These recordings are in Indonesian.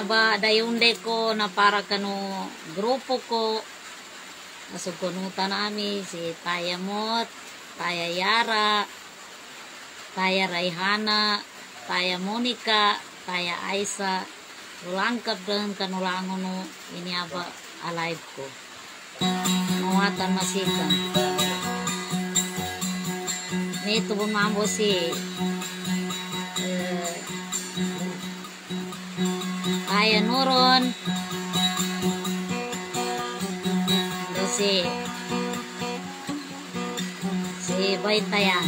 aba dayunde ko na para kanu grupo ko nasugunutan nami si Taya Mot, Taya Yara, Taya Raihana, Taya Monica, Taya Aisa, lengkap dengan kanulangon ini aba alive ko. Mawatan masikan. Nito bumambo si Aya Nuron, si Baitayan.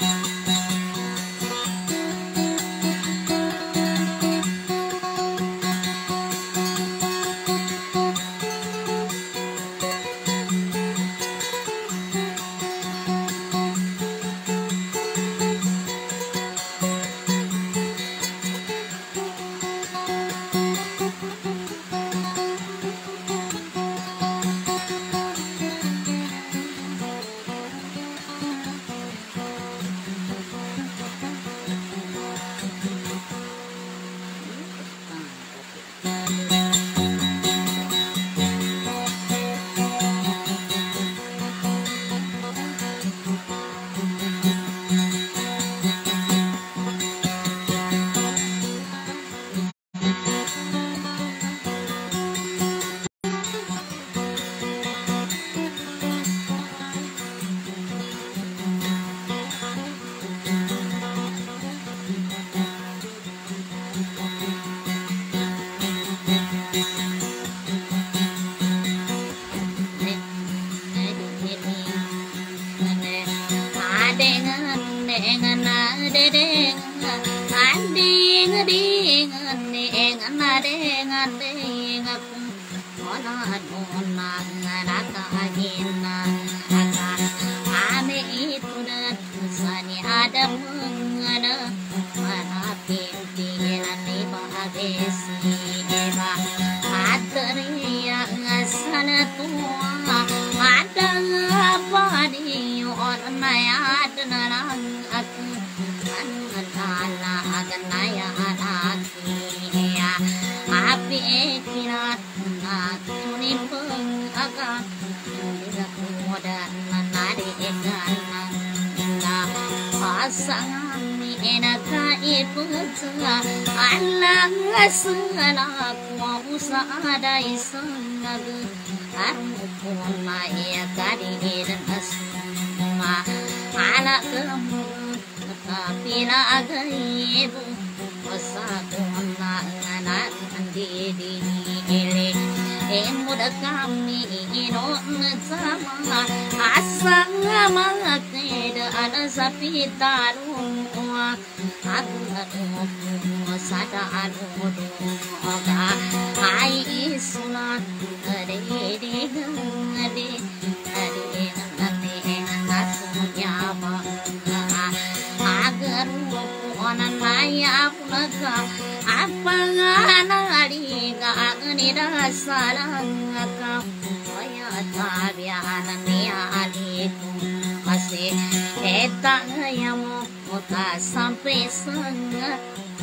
Sampai sangat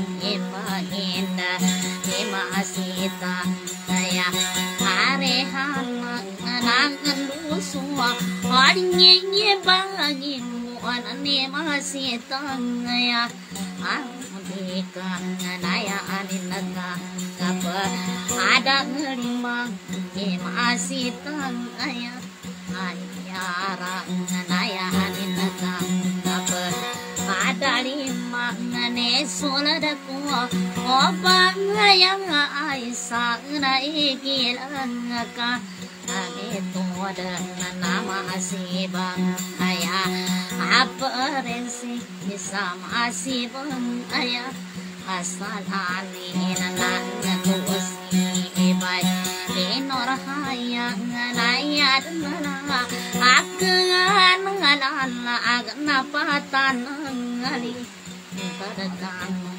ibahinda imasita saya arehan nangan lusua harinye bangimu anane masita ya amdikan naya aninaga apa ada ngerimang imasita ya ayara naya aninaga apa ada lima ngane solada kuwa obang yang aisa naikil angka itu ada nama asibang ayah apa rensi bisa asibang ayah asal ani nana tusi ibai inor haya nganaya nana akan nganala agak napatan ngali pada kamu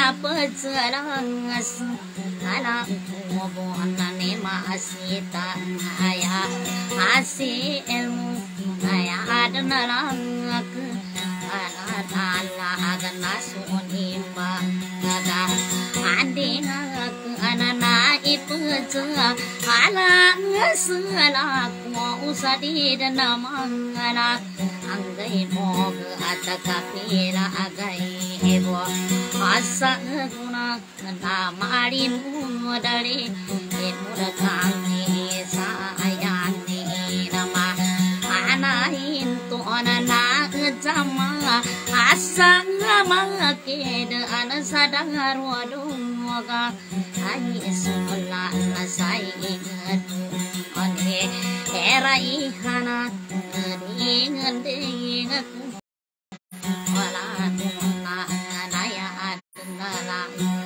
pejelangas anak hubungan masih tak ayah masih ilmu ayah ada nalang ke anak anak nasunimba ada anding ke anak ibu jua anak selaku usah di dalam anak anggai mo ke atas kapira agai ibu asa guna namarimu dari ibu kami sayani nama anahin tu anak jama asa nama kede anak sadar waduga ani sekolah nasai ingatu ane era ihana dengan dengaku wala tuna naya adnala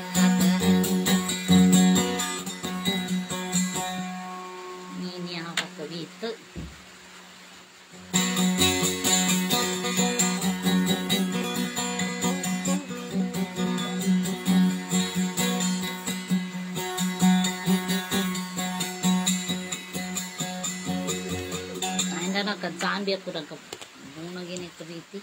ini apa begitu nak kecan biar kurang ke bunga gini keriti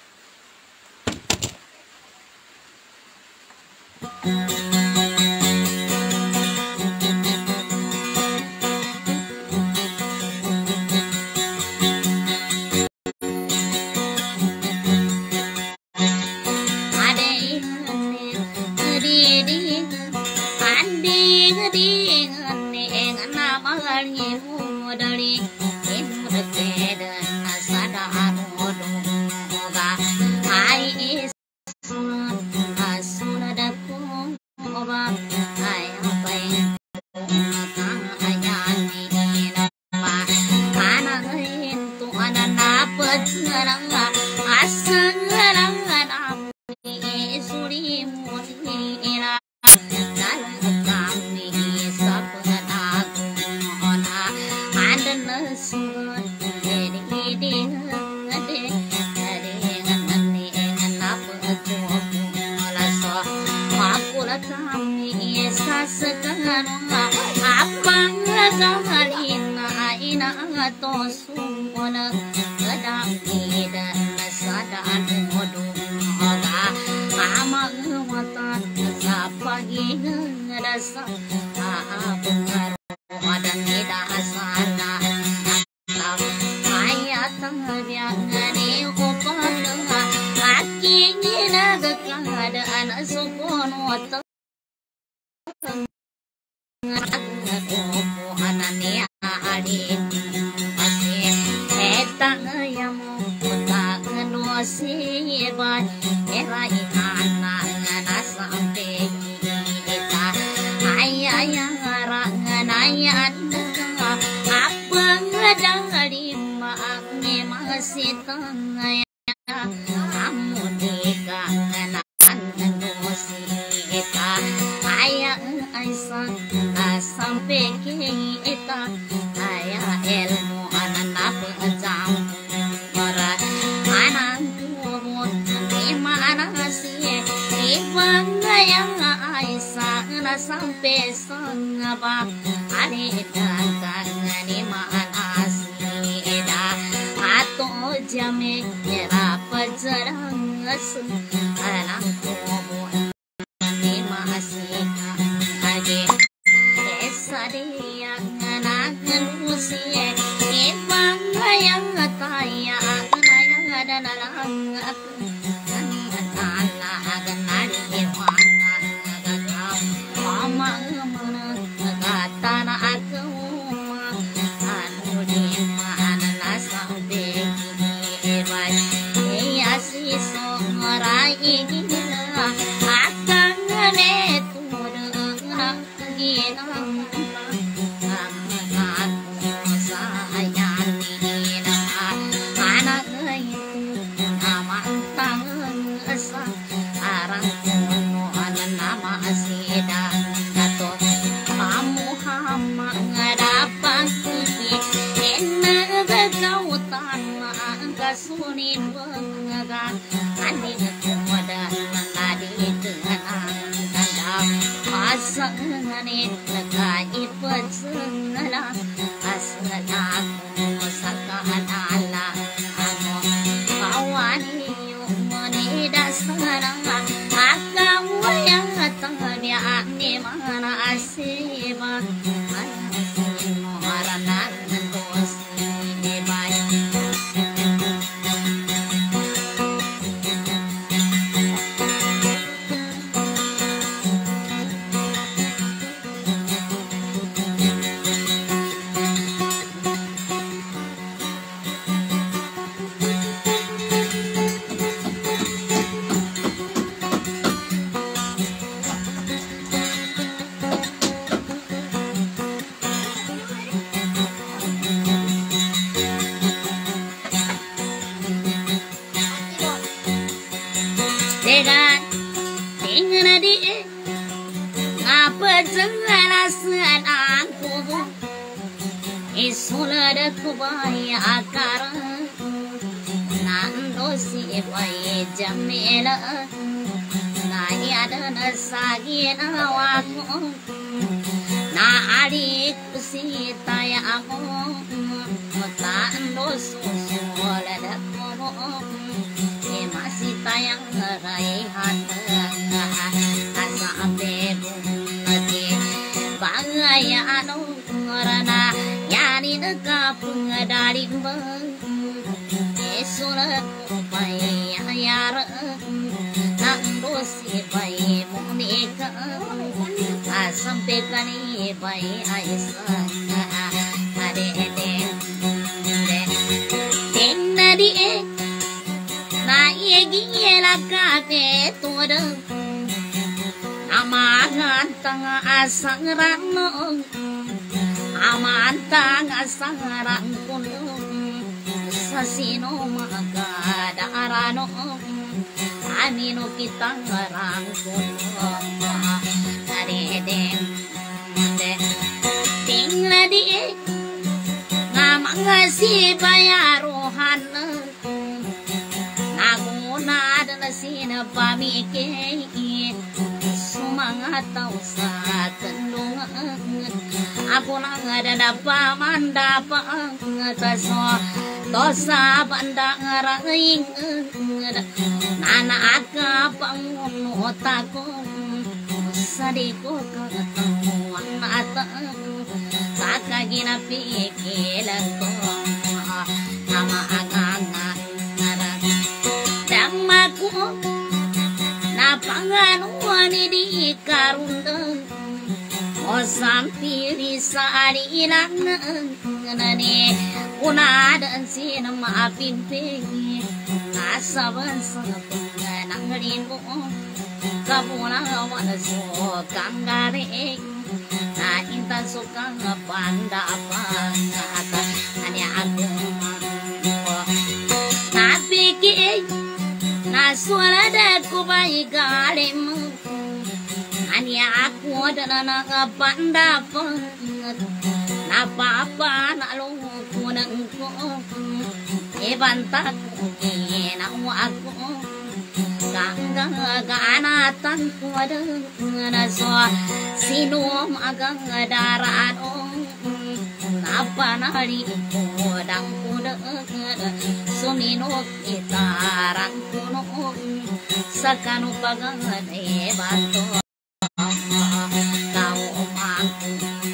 sampai sangapa ane datang ni manasi eda atau jame era pajarang asu anak tubu ni masih age esa dia anak nusie ibang yang kaya yang ada dalam aku tanah agan nari tanah aku anu di mana sampai kini ya si songorai ini akan netu dengan ginang aku sayang anak itu nama tangan asa arang kuno nama asida sunin bengagan andi kemudian nadi dengan nagkait pagsala asala ko sa kaanala ako kawani yung manida sana akawayang tanya ni mana asiba manasin mo haranan dos ni bayan Isulada kubaya akara nando si bayi jamila nai ada nasagi nawaku na adik si taya aku nando susulada kubo masih tayang raihan asa abebu nati bagaya anu rana yani dekapung dari bang esula pai ayar nando si pai monika sampai kani pai aisa ade nadi na yegi la kate toda amagan tanga asang rano amantang asarang kuno sasino magadarano anino kitang arang kuno kadedeng tingla di ngamang si bayaruhan naguna adalah sinapamike sumangat tau sa tendungan aku nang ada paman dapang taso dosa banda ngaraing nana aka pangun otaku sadiko ketemuan mata kakak gina pikiran ko nama aganga damaku napanganuan di karundeng o sampiri sari ilang nane una dan sina maapimpi nasaban sa nang ringo kabuna wana so kangare na intan so kang panda apa ata ani aku napiki na suara da kubai galem ani aku dan anak panda penget napa nak lu kunang ko bantak na aku kanggang ganatan ko na so sino magang darano napa nari ko dang kuda sumino itarang kuno sakanu pagang banto kau aku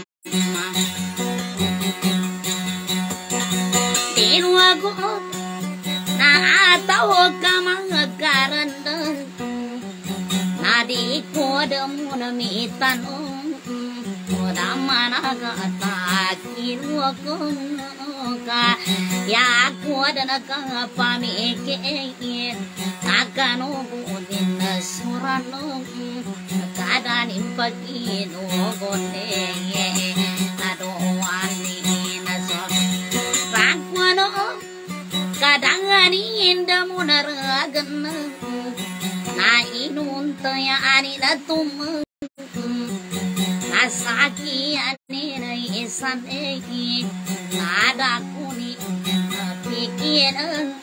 tinu aku na tahu kamang karanda nadi ko demu namitan mana kata tinu aku ka ya aku dan ka pamike akan ubudin surano kadang pagi no gonde ado wani naso rakwano kadang ani inda munaragan na inun taya ani natum asaki ani na isan eki ada kuni pikir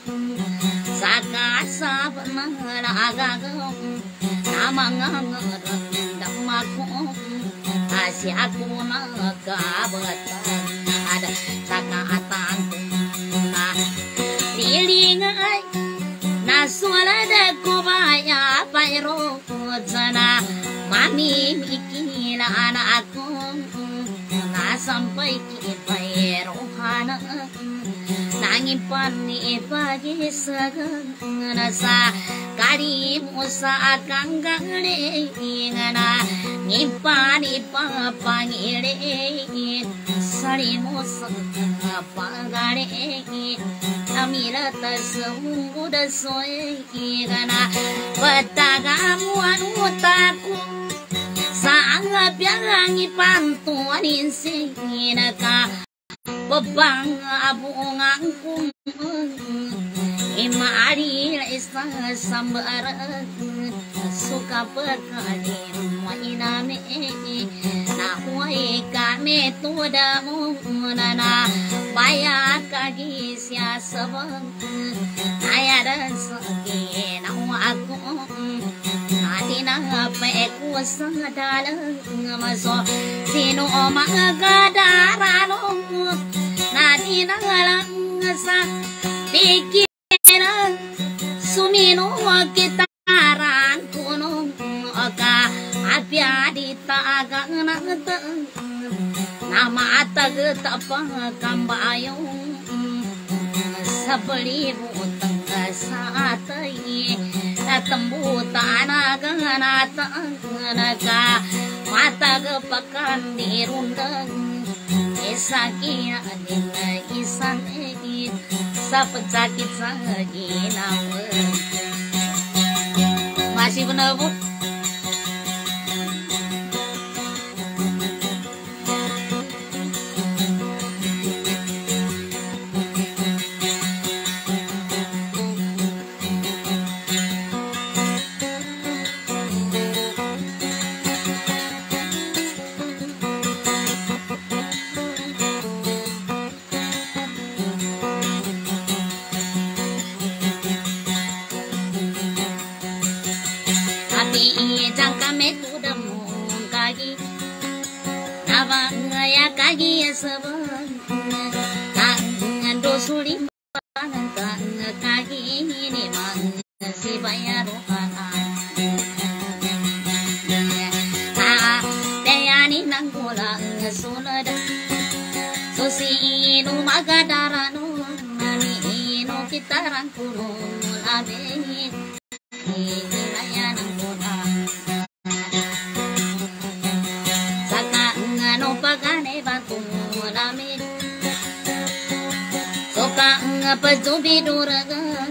saka sabana agagam namang damaku si aku nagabatan ada sakatan na lilingai nasulada ko baya pairo sana mami mikila anak aku sampai kipairo hana nangipan ni pagi sagang nasa kari musa kanggale ngana ngipani papangile sari musa pangale amira tasumuda soe ngana patagamu anutaku Sanga biarangi pantuanin singina ka babang abungangkung imari isa sambaran suka perkali mainame na huai kame tuda munana baya kagi sia sabang ayada sagi na aku Natina peku sadalang maso sino magadarano natina lang sa pikiran sumino kitaran kuno ka apya di tagang nagtang nama atag tapang kambayong sa palibutang sa atay natambutan naganatang naga matag pakan dirundang isakin adin isan sa pagsakit sa ginawa masih benar bu kagi sabang tangan dosulim tangan kagi ini mang si bayar rohan dayani nang pulang sunada susi nu magadarano nani no kitaran kurung labe ilayan nang pulang pagane batung lamin soka pajubi duragan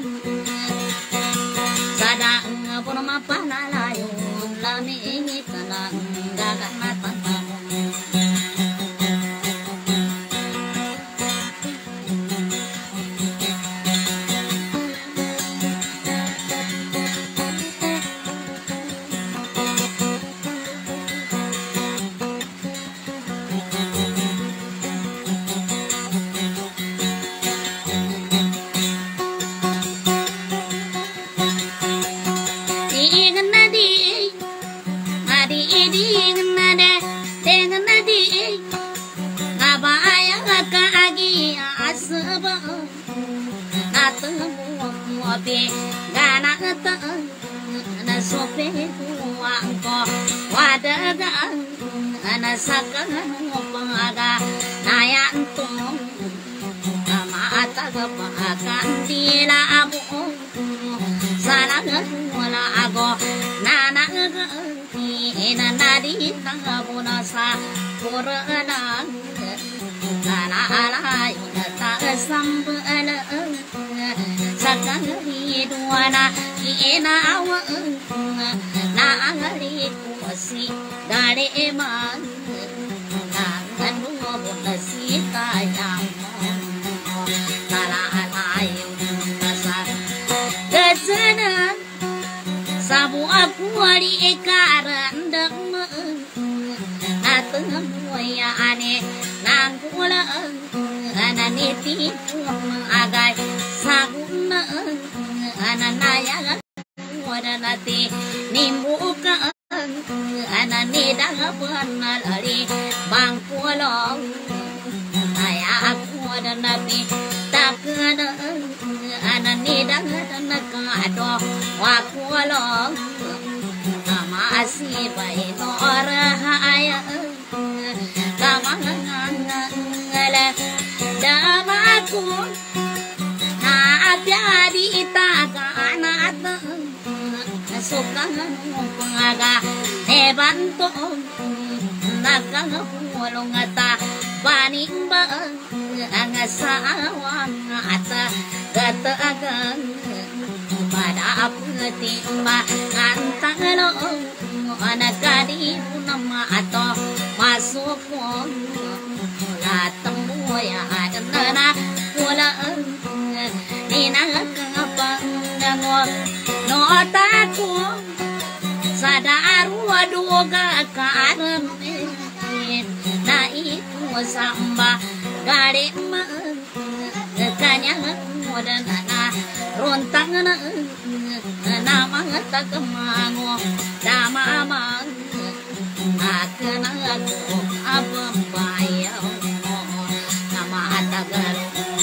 sada pun mapanalayo lamin kana dagan matang Gana keteng na sope kuang ko wadagang na sakan pangaga nayan tong mata pakan tila amo salang wala ago nana ina nadi tangabuna sa purana nana alay ta sambala sakang hiduana ina awa na angari kuasi dare man nangan mo bonasi tayang kala alay nasa gajanan sabu aku ari ekaran dang ateng moya ane nangkula ananiti agay saguna ananaya wadanati nimbuka anani dangapanalari bang pulau ayah aku dan nabi takkan anani dangatanakado wakulo masih baik orang ayah kamangangala damaku jadi itaganat sukang pengaga bantu nakangulong ata baning ba ang asawang ata gatagang pada apeti ma kantalo anakadipo nama ato masuk latamo ya adana wala ninakapangangol no tako sa darwa duga kaaram na ipo samba garima kanyang modana rontang na mga tagamango damamang akanang abambayaw na maatagal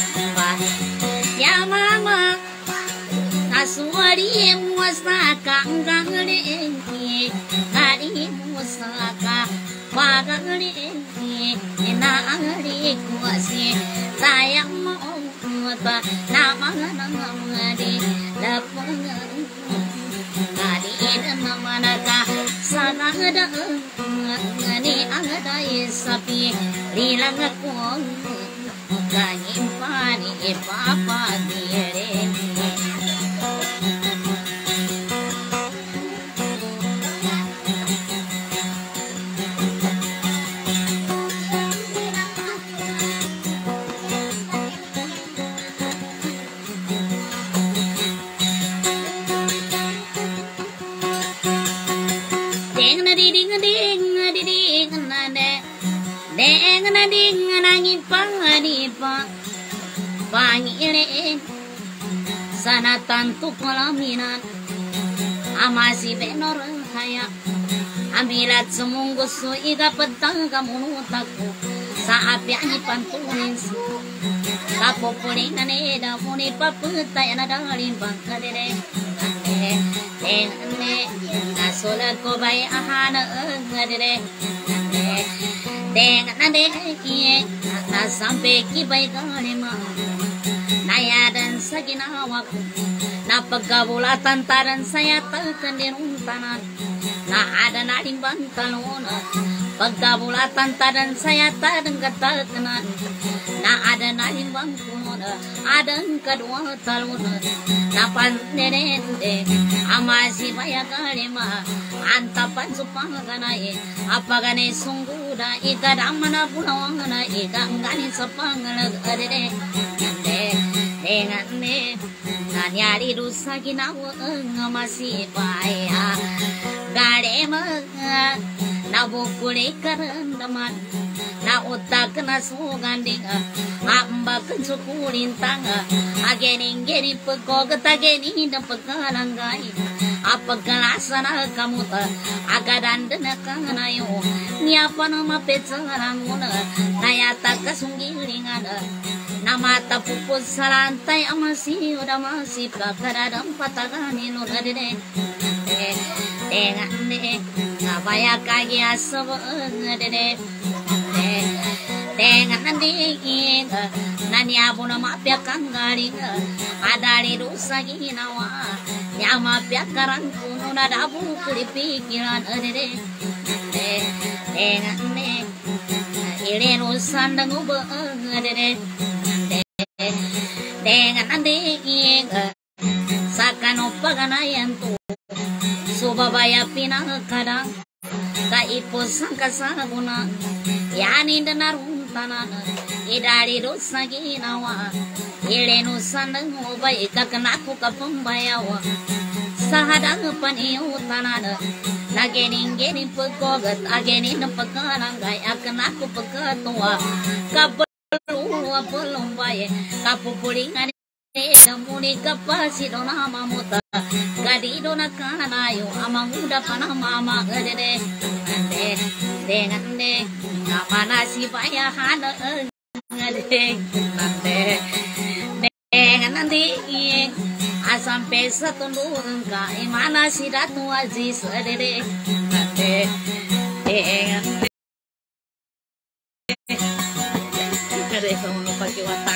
ya mama nasuari mo sa kanggaling ari mo sa pagaling inaari ko si sayang mo pa na mga nangamari lapang ari naman ka sana da ngani ang dai sapi rilang ako Ganyang pani ipapagire Pangilin sana tanto pelaminan amasi benor haya ambilat semunggu su iga petang kamu takku sa apiani pantunin su kapopuling nane da muni paputay na dalin bangkadere ne nasulat ko bay ahana ngadere dengan nade na sampai kibay kalima naya dan saginawa ko na pagkabulatan taran saya talkan dinuntanan na ada naling bantalon pagkabulatan taran saya taran katalkanan na ada naling bangkon adang kadua talon na panderende amasi baya kalima antapan supanganay apagane sungguda ikadamana punawangana ikangani sapangalag adede dengan ne nanyari rusa ginawa masih baya gare mga nabukuli karandaman na utak na suganding ambak sukulin tanga agening geni pagkogtageni na pagkalanggay apagkalasana kamuta agadanda na kanayo niapa na mapetsalang muna nayata kasunggilingan na mata pupus sa lantay amasi udah masih kakaradang pataganin udah dede dengan de ngabaya kagi asab dede dengan de nani abu na mapya kanggaling adali rusa ginawa ya mapya karang kuno na dabu kulipikiran dede dengan de ilen usan dangubo dede dengan andig sakano paganayan to subabaya pinakadang kaipos ang kasaguna yanin na naruntanan idari dos na ginawa ilenusan ng ubay kakanako kapambayawa sa hadang paniutanan nagening-gening pagkogat agenin na pagkalangay akanako pagkatuwa kapag Luwa pulumbay kapupulingan Muni kapasido na mamuta gadido na kanayo amang uda panama gade ande dengande namana si paya hana ngade ande dengandi asampe satulun ka imana si ratu aziz ade ande dengande kare kamu pakai watak.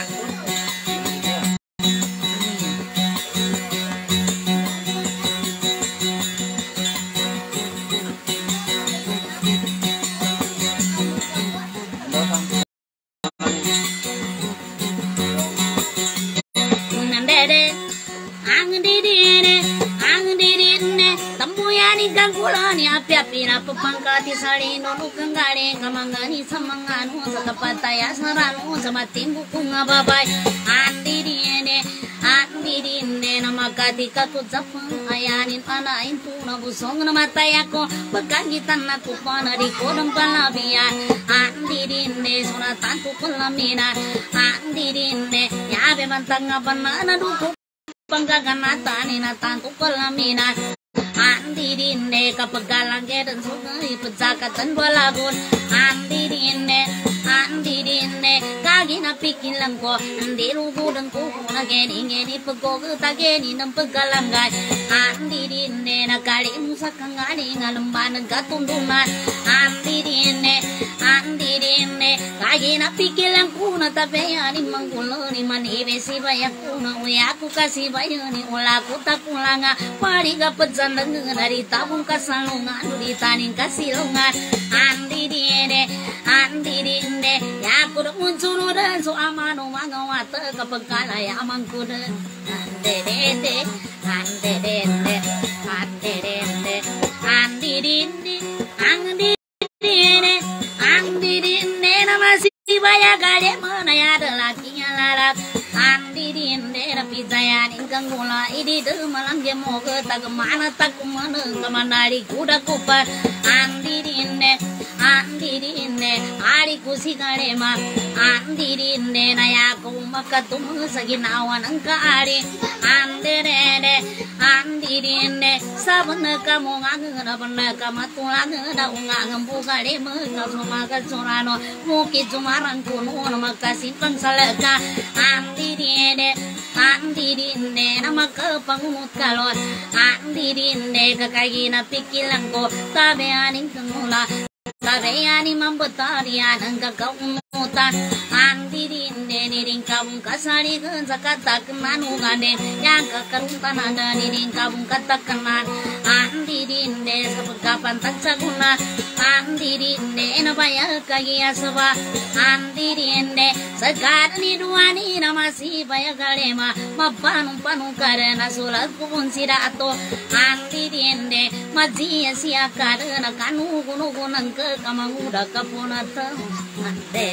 Kulani api-api na pepangkati salino nukang galing kamangani sa mga ano sa kapataya sa rano sa matimbo kung ababay andi dine na magkati katut sa pangayanin panain po na busong na matay ako pagkagitan na tupa na riko ng palabiyan andi dine sunatan ko kulamina andi dine yabe bantang nga banana duko panggaganatan inatan ko kulamina andi dine kapag galangge dan sungai pedzakatan balagun andi dine kagi na pikilang ko andi lugu dan kuku na geni pagko tageni ng paggalangay andi dine nakali mo sa kangali nga lambanan katundunan andi dine kagi na pikilang ko na tabayani manggulo ni manibe si bayak ko na uya ko kasi bayani ula ko tapulanga pari kapag dari tabung kasalungan di taning kasilungan andi dine ya kudu muncul dan so amano mangawata kapag kalaya mangkuda ande dende na masih banyak gade mana ya lelakinya larak andi dinde rapi jayanin kanggula idi malang jemo ke tak mana tak mana kamandari kuda kupar andi dinde ari kusi gade ma andi dinde na ya ko makatum saginawan ang kaari andi dinde sabana kamu ngana bana kamatulang na ungang bugale mo kasuma kasurano muki jumarang kuno na magkasipang salaka andi dinde na magkapangungot kalon andi dinde kakagi na pikilang ko tabi aning kangula tabi aning mambatarian ang kakaumutan andi dinde niring kabung kasari kan sakatak manungane yang kakaruntanan na niring kabung katakanan andi dinde sa pagkapan tagsaguna andi dinde na bayag kagiyasaba andi dinde sagad ni duani na masibaya galema mapanung panungkara na sulat kubun sirato andi dinde majiya siya karena kanugunugunang kakamanguda kapunata andi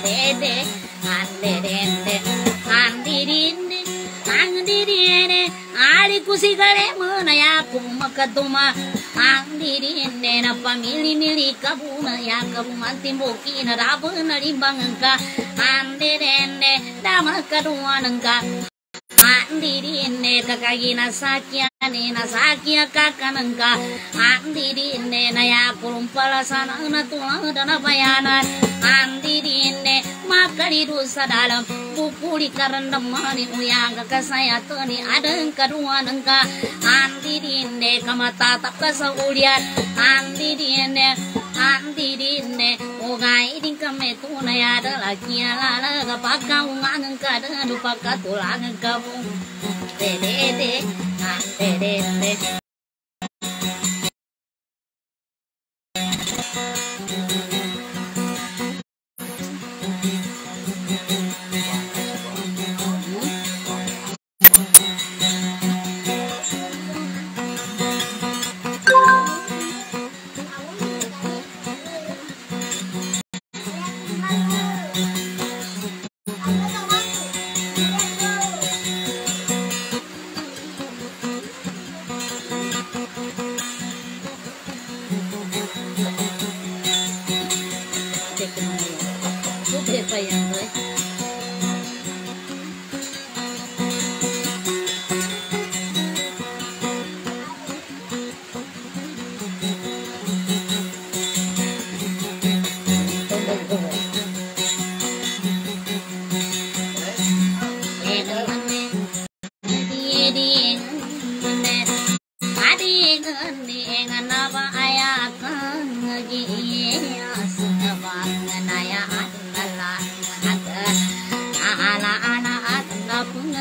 dinde ari kusigale manaya kumakatuma andi dinde na pamili kabuna ya kabumantimboki na rabon na limbangan ka andi dinde dama kaduanan ka andi dinde kakagi na sakya kakanan ka andi dinde na ya kurumpalasan na tulang na bayanan andi dinde makali dosa dalam bukuli karandamani uyang kakasayatani adang kaduanan ka andi dinde kamatatap kasaulian andi dinde ugai ding kame tunay ada lagi ala kapag kaungan ka dan lupa katulangan kamu dede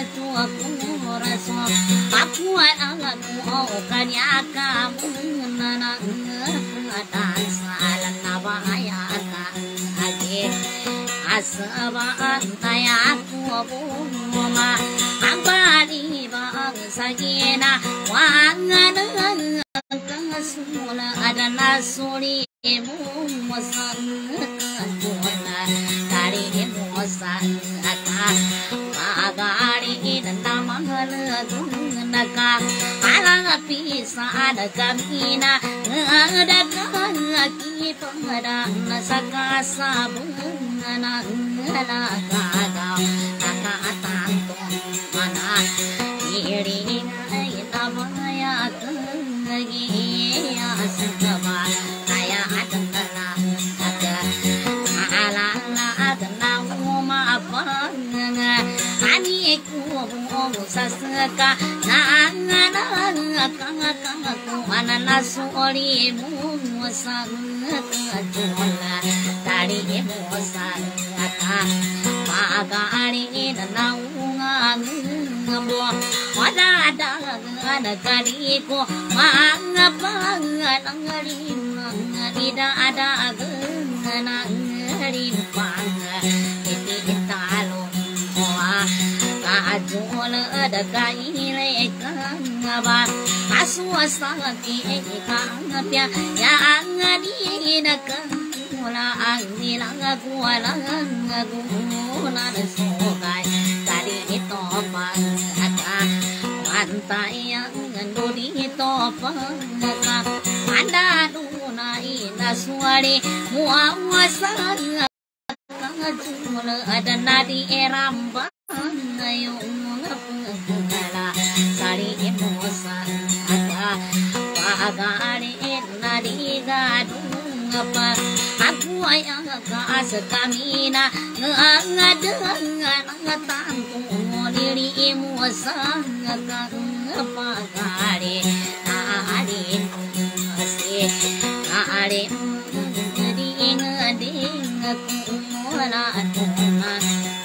tua kuraso aku aku kanya kamu nana dan salan nabaya age asaba tayaku buma ambali bang sagina wangan kasula adana suri musan tuna dari musan aka agari namahal naka alang pisa ada kamina ada kaki pada nasaka sabuna naka tanto mana iri namaya lagi asaba saya adana ada alala adana uma apa ani ku sasaka nangana kanga anana soli musa jola dari musa aka pagari naunga ngambo ada kaliku mangapa ngari tidak ada ngari pang itu talo kajul ada kaile kangaba aswasati kangapya yang ngadi nakula angila kuala ngaguna sokai kali itu pang pantai yang ngenduri topang anda duna ina suari muawasan kajul ada nadi eramba ayo ngala sari emosan ada pagari nadi gadung apa aku ayang kas kamina ngadeng ngatantu diri emosan apa kali ari masih ari ding ding aku mula atuna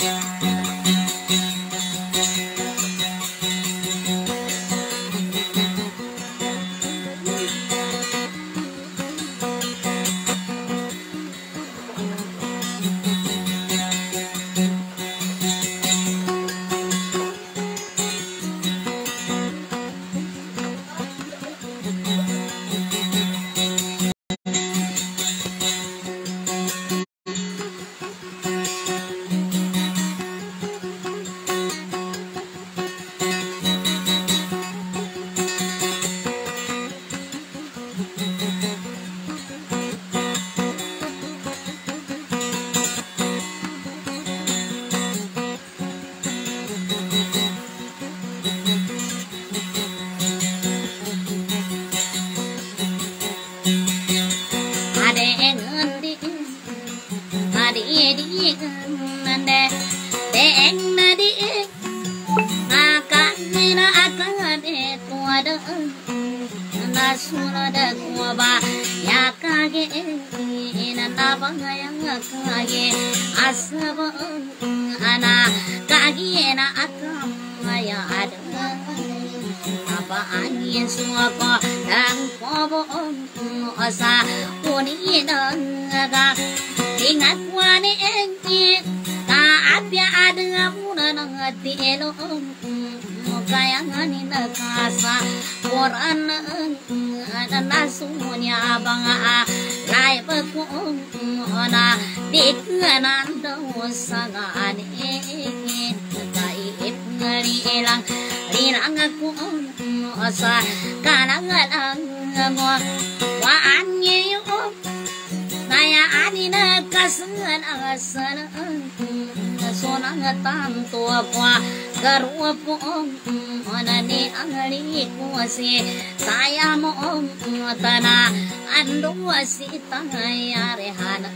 saya mau tanah andu wasita ya rehana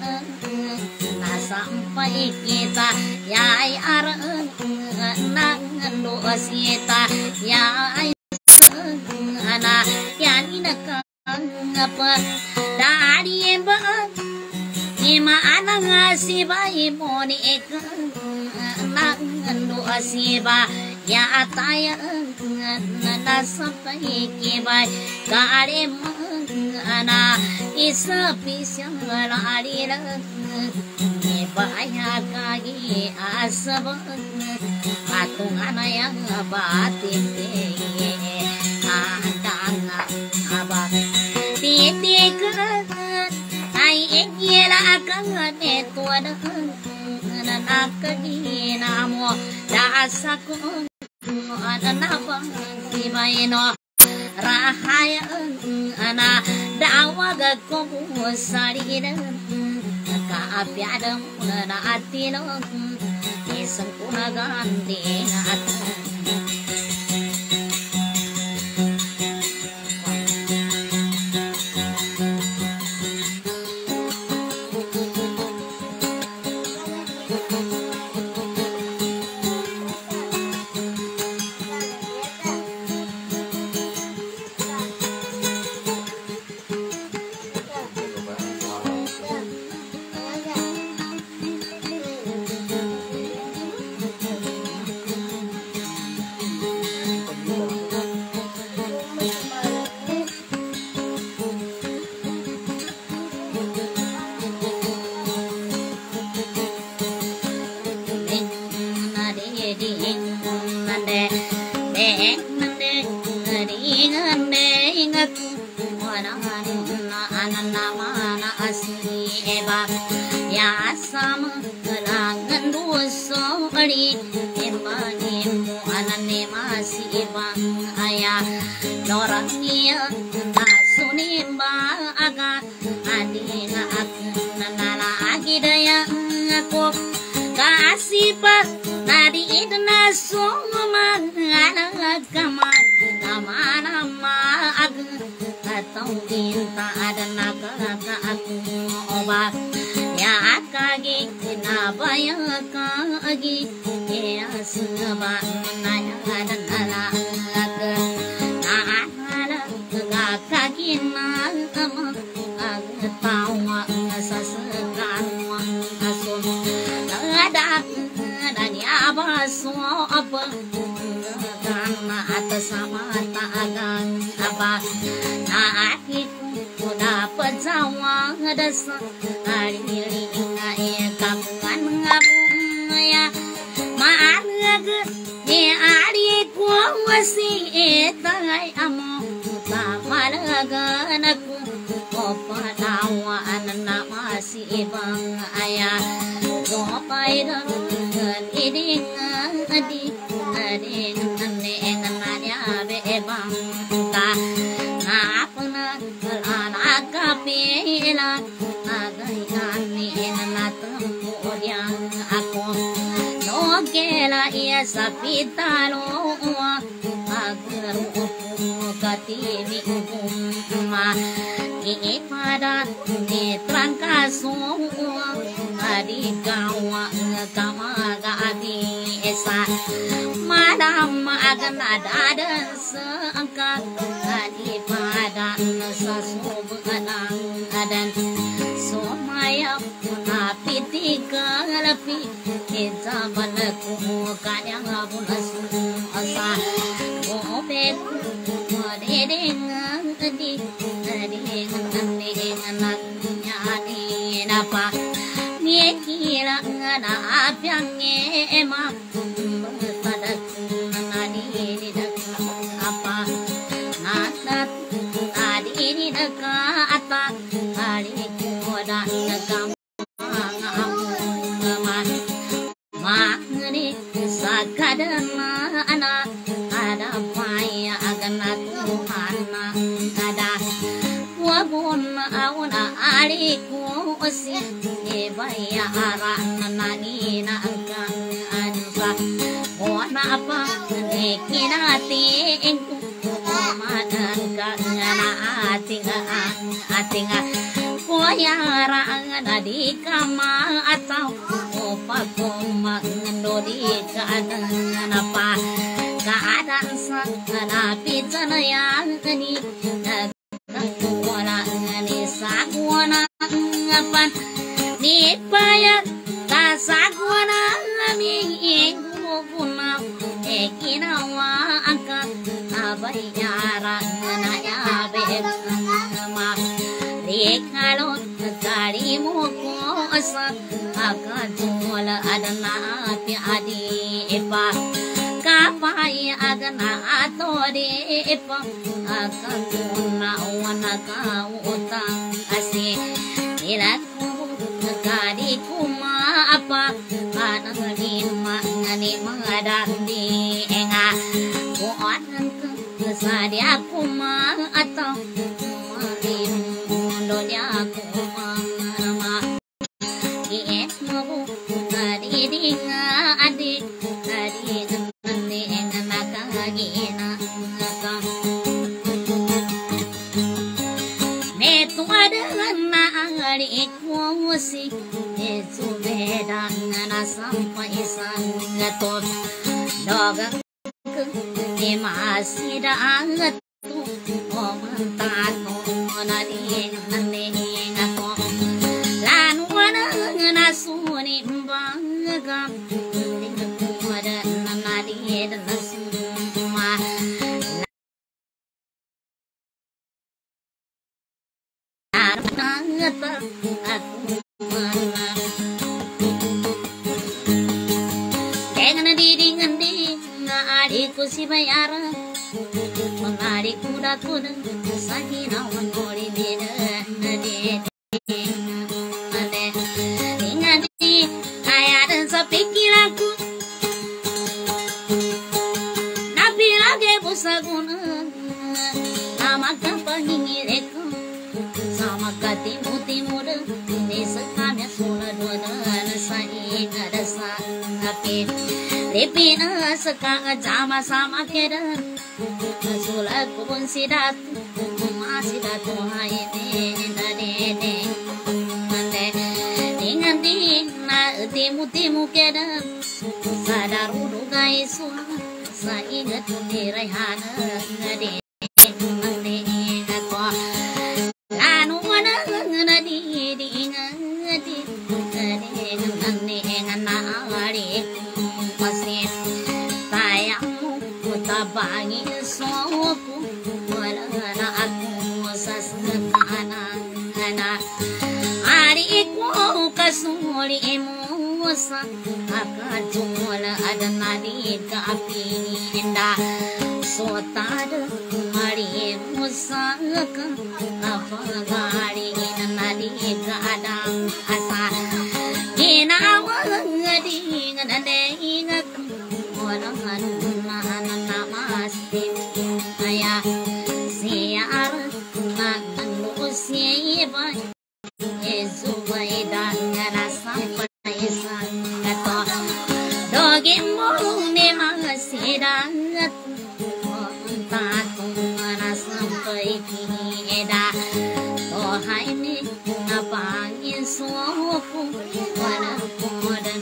sampai kita ya areng nang andu wasita ya ana ya ninaka apa dari bang ima anang asiba imoni ek nang andu asiba ya ataya na sapai kibai kare mana isa pisang lari baya kagi asab atungan yang batin andang abah titik ai gila akan tuan nak di namo dasaku anabang si maino rahaya ana dawaga ko sarira kaapyadam na atino isang kunagandi at sapitalo agaru katini umma ipada netrangka semua adigawa kamaga adi esa madam agan ada seangka adipada sasubukanang adan somaya napitika lapi Zamanku kadang abunas asa obek dengan di dengan nyani napa ngekira ngana apiang ema pada nani dak apa natat adi di daka ata ari koda nakam kadana anak ada paya agana Tuhan ada wabun auna ariku usi ebaya arana nani na angkan ansa bona apa nekinati engku madan kana atinga koyara ngana di kama atau opakoma ngendodi keadaan apa keadaan sana pizana yang ini wala ngani sagwana ngapan ni paya ta sagwana mi guna kinawa angkat abayarang na yabe ma rekalon kali mo ko asa akajula adana ati adi ipa kapai agana atode ipa akakuna wana ka utang asi ilaku kadi kuma apa kanangin mangani madandi enga kuan sadia kuma atau marim dunia kuma ma kiet mau kadi dinga adik kadi nandi enga nakagina metu ada na angari kuasi itu beda na sampai sangatot dogang ke masih daangat tu omantat nani nani ngako lanu na suni bangga ada nani dasuma tangat aku mana dengan didingan adikku si bayara mengadikku dakun sakina wanori beda nade dengan di ayat dan sepikiranku nabi lagi busaguna nama kampangingireko sama katimu timur desa kami sula dua sai ada sangapi Lepina seka jama sama keda Sula kubun sidat masih datu hai ne dengan dina timu keda sadar udu gaisu sa ingat dirayhana ngade ngako lanu wana ngadi ngadi masih tayangmu kutabangin soku wala na aku sasana adikku kasuli emusa akajula adanani kapi indah sotada mari musa ka apa gari nadi ka adang asa ginawa ngadi ngade ingat orang na masih ayah siar nanu siapa Yesus dan rasa penasan kata dogi mong ne masih dangat tak rasa peikida oh hai ni apa insofu wana modan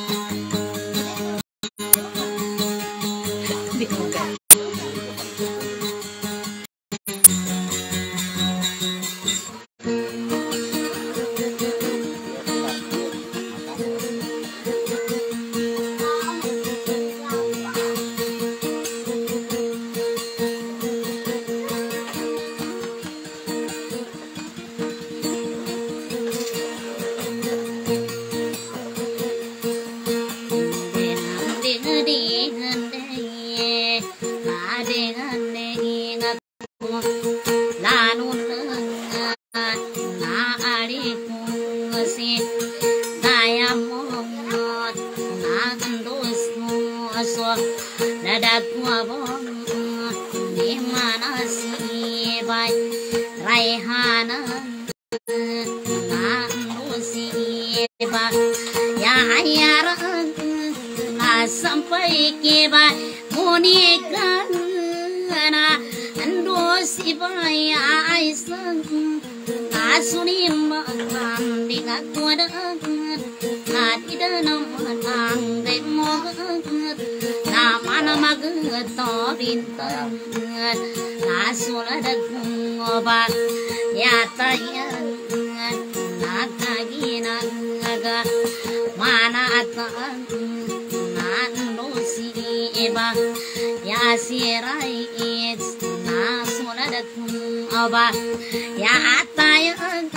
sampai keba munika na ando sibaya aisan asuni makan dengan kuda hati dalam matang demo nama geto bintang asula dagung obat ya tayan nakagina naga mana atan ba ya sirai na soladat aba ya atay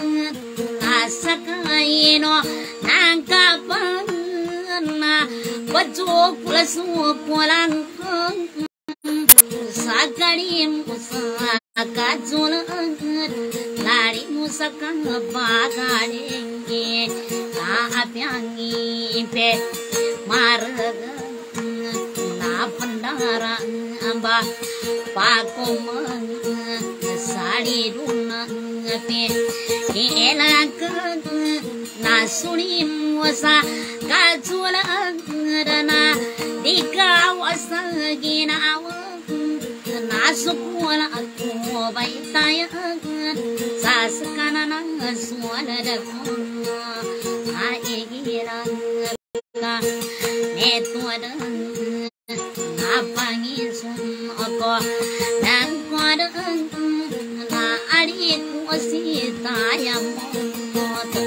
asakaino nangkapan na baju pulas pulang sakalim sakajul lari musakang bagadenge apyangi pe marga na pandara amba pakomang sari runa pe elak na sunim wasa kajul na dikawasa ginawa nasukula aku baitaya saskana nang suala dakun aigira ka netuada apangi sun ako dan kuada na ari kuasita yang moto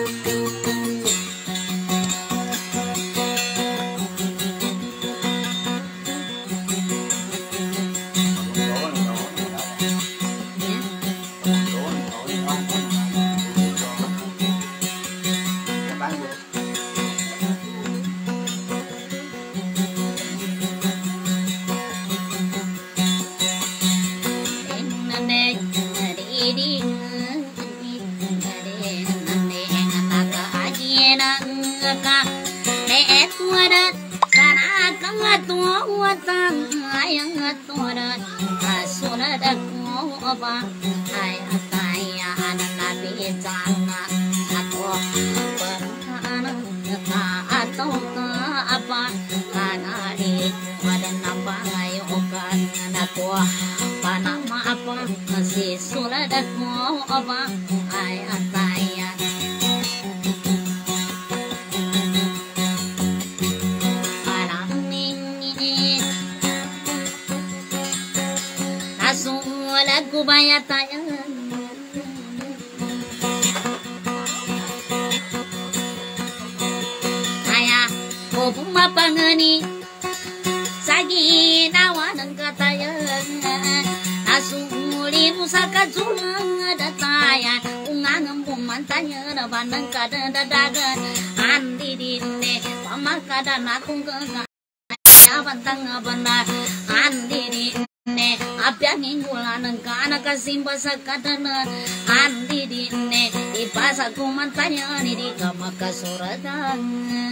Sakadana andi dine ipasa kumantanya ni di kamaka suradang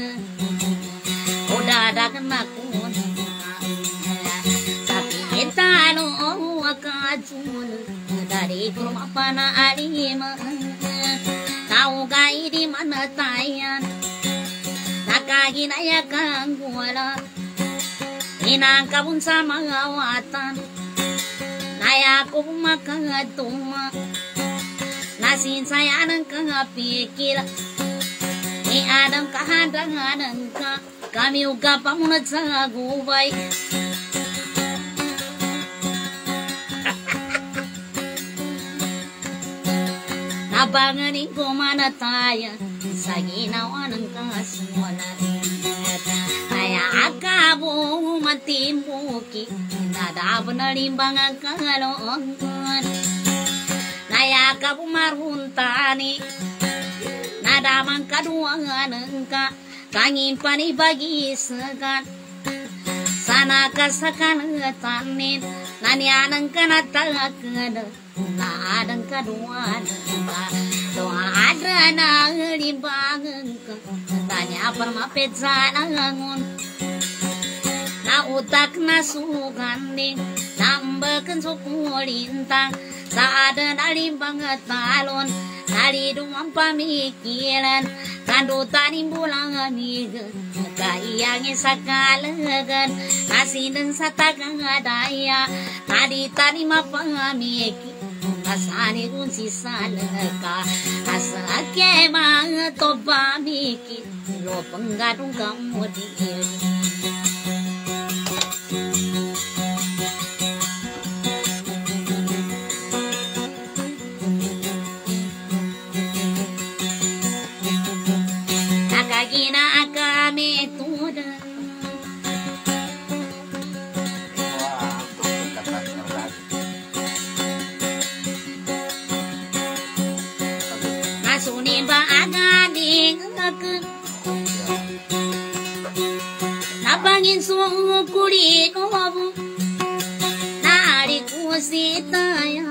udah ada kena kun tapi kita lo wakajun dari rumah pana alima tahu gai di mana tayan nakagi naya kangguala inang kabun sama awatan Naya ko makatuma nasin saya nang kapikir ni adam kahadangan ka kami uga pamunat sa gubay nabanganin ko manataya sa ginawa ng kaswala kaya akabo matimbuki nadab na limbang ang kalongan nayakap maruntani nadamang kaduangan ka kangin panibagi segan sana kasakan tanin nanyanang kanatagad naadang kaduan ka doa ada na limbang ka tanya permapet sanangon na utak na suganding nambakan sukulintang sa ada na limbang talon naliduang pamikiran kandutan imbulang amig kaiyangin sa kalagan nasinang sa tagang adaya naditani mapamiki asani kung si salaka asake mga to pamiki lo panggadong kamudi sukuri kobu nari kusita yang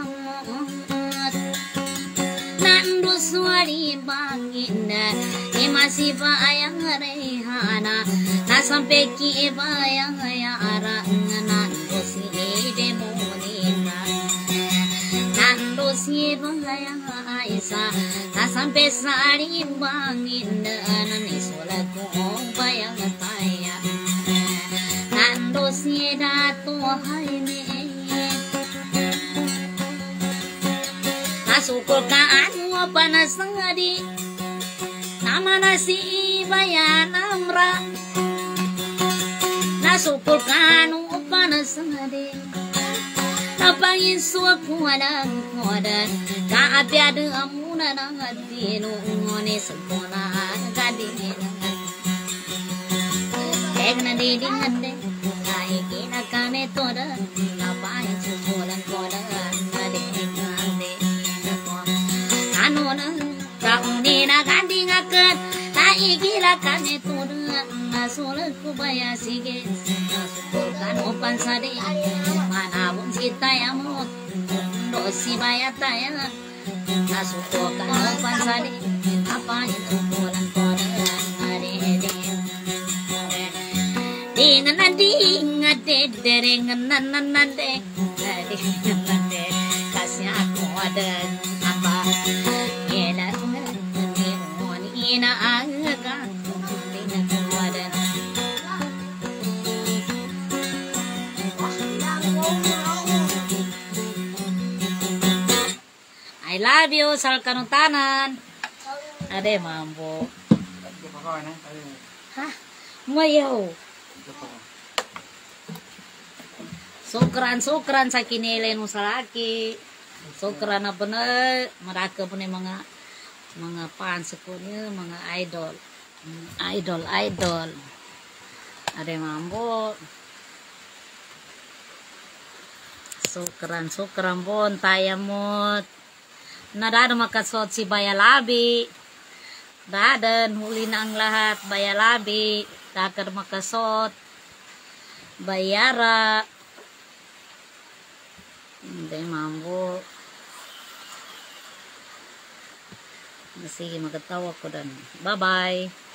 nandu suari bangina masih bayang rehana na sampai ki bayang ya arang nandu si demolina nandu si bayang Aisyah na sampai sari bangin nani solaku bayang taya nandu si datu hai me Sukul kaanu panas ngadi nama nasi bayan amra nasukul kaanu panas ngadi napangin suaku ada kodan kaapi ada amuna nangati nungone sekolah kadi egna diding ande kai kina kane toda napai sukulan kodan ade ande anona kaunina ganding akan tai gila kane toda nasola kubaya sige nasukulkan opan sade mana bun kita yang mot dosi bayata ya nasukulkan opan sade apa itu bulan kodan ade dengan nading ade dengan nanade kasih aku ada apa ina ina aga I love you sal kanutanan ade mambo hah mayo sukran sa kinile no salaki sukran na bener mereka punya mga fans ko niya mga idol ade mambo sukran bon tayamot nadado makasot si Bayalabi dadan huli na ang lahat Bayalabi takar makasot Bayara hindi mambo sige magkatawa ko dan bye bye